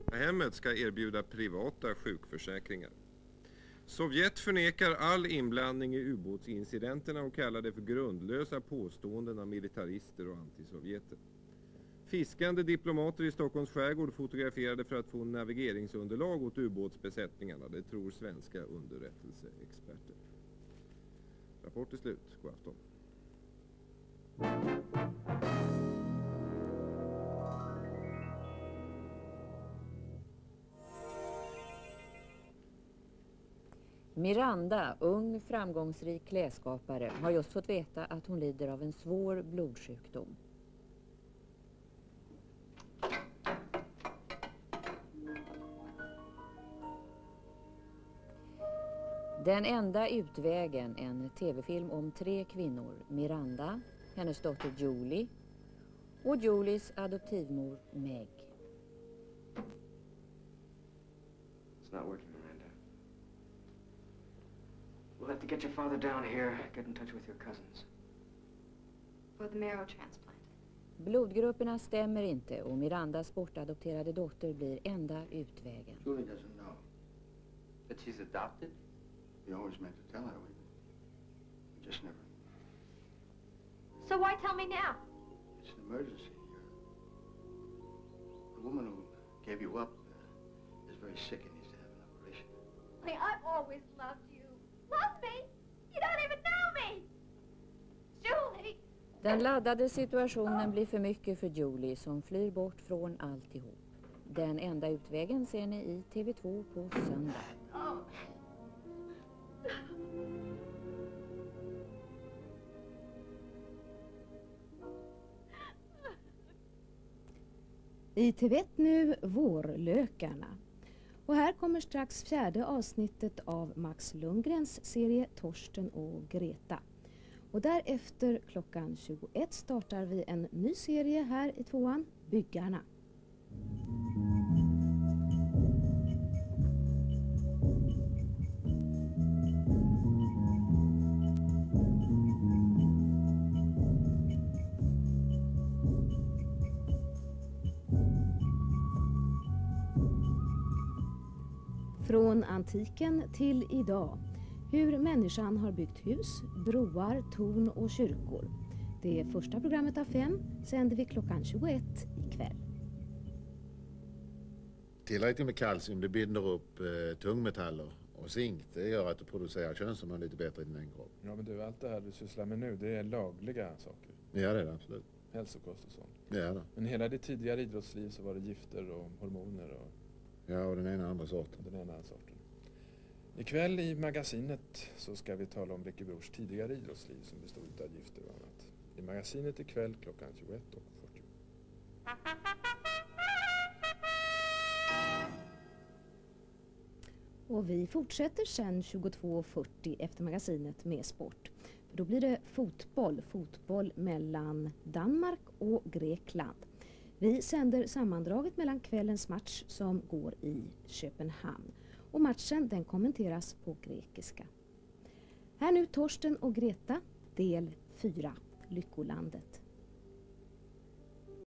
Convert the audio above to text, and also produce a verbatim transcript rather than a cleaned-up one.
Hemmet ska erbjuda privata sjukförsäkringar. Sovjet förnekar all inblandning i ubåtsincidenterna och kallar det för grundlösa påståenden av militarister och antisovjeter. Fiskande diplomater i Stockholms skärgård fotograferade för att få navigeringsunderlag åt ubåtsbesättningarna. Det tror svenska underrättelseexperter. Rapport är slut. God afton. Miranda, ung framgångsrik klädskapare, har just fått veta att hon lider av en svår blodsjukdom. Den enda utvägen, en tv-film om tre kvinnor, Miranda, hennes dotter Julie och Julies adoptivmor Meg. It's not working, Miranda. We'll have to get your father down here, get in touch with your cousins. For the marrow transplant. Blodgrupperna stämmer inte och Mirandas bortadopterade dotter blir enda utvägen. Julie doesn't know. That she's adopted? We always meant to tell her. We, we just never. So why tell me now? It's an emergency. Uh, the woman who gave you up uh, is very sick and needs to have an operation. Honey, I've always loved you. Love me? You don't even know me! Julie! Den laddade situationen blir för mycket för Julie som flyr bort från alltihop. Den enda utvägen ser ni i T V två på söndag. Oh. I T V ett nu, Vårlökarna. Och här kommer strax fjärde avsnittet av Max Lundgrens serie Torsten och Greta. Och därefter klockan tjugoett startar vi en ny serie här i tvåan, Byggarna. Från antiken till idag. Hur människan har byggt hus, broar, torn och kyrkor. Det första programmet av fem sänder vi klockan tjugoett ikväll. Tillräckligt med kalcium, det binder upp eh, tungmetaller och zink. Det gör att du producerar könshormon lite bättre i din kropp. Ja, men du, allt det här du sysslar med nu, det är lagliga saker. Ja, det är det absolut. Hälsokost och sånt. Ja, då. Men hela ditt tidigare idrottsliv så var det gifter och hormoner och... Ja, och den ena andra sorten. Den ena sorten. Ikväll i magasinet så ska vi tala om Ricky Brors tidigare idrottsliv som bestod av gifter och annat. I magasinet ikväll klockan tjugoett och fyrtio. Och vi fortsätter sen tjugotvå och fyrtio efter magasinet med sport. För då blir det fotboll, fotboll mellan Danmark och Grekland. Vi sänder sammandraget mellan kvällens match som går i Köpenhamn. Och matchen den kommenteras på grekiska. Här nu Torsten och Greta, del fyra, Lyckolandet.